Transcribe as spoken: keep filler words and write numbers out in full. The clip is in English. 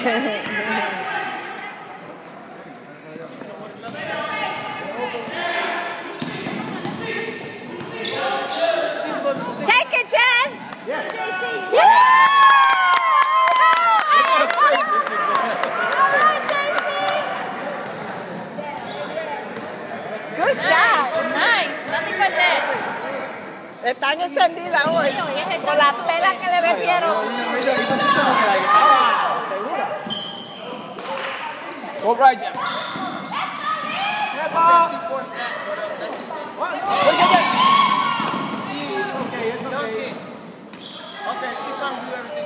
Take it, Jazz! Yeah. Good shot. Nice. Nothing but that. Están encendidas hoy con las pelas que le metieron. Go right, Jam. Okay, it's okay. Okay, she's trying to do everything.